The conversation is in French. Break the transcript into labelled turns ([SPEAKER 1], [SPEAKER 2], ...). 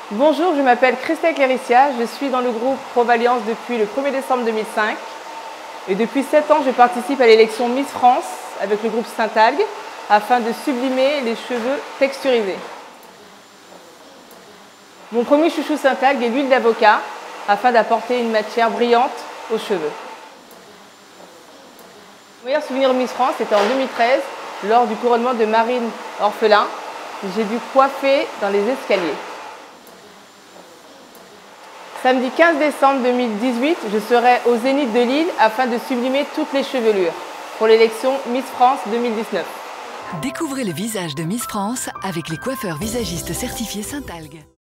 [SPEAKER 1] Bonjour, je m'appelle Christelle Cléricia, je suis dans le groupe Provalliance depuis le 1er décembre 2005 et depuis 7 ans je participe à l'élection Miss France avec le groupe Saint-Algue afin de sublimer les cheveux texturisés. Mon premier chouchou Saint-Algue est l'huile d'avocat afin d'apporter une matière brillante aux cheveux. Mon meilleur souvenir de Miss France était en 2013 lors du couronnement de Marine Orphelin. J'ai dû coiffer dans les escaliers. Samedi 15 décembre 2018, je serai au Zénith de Lille afin de sublimer toutes les chevelures pour l'élection Miss France 2019.
[SPEAKER 2] Découvrez le visage de Miss France avec les coiffeurs visagistes certifiés Saint-Algue.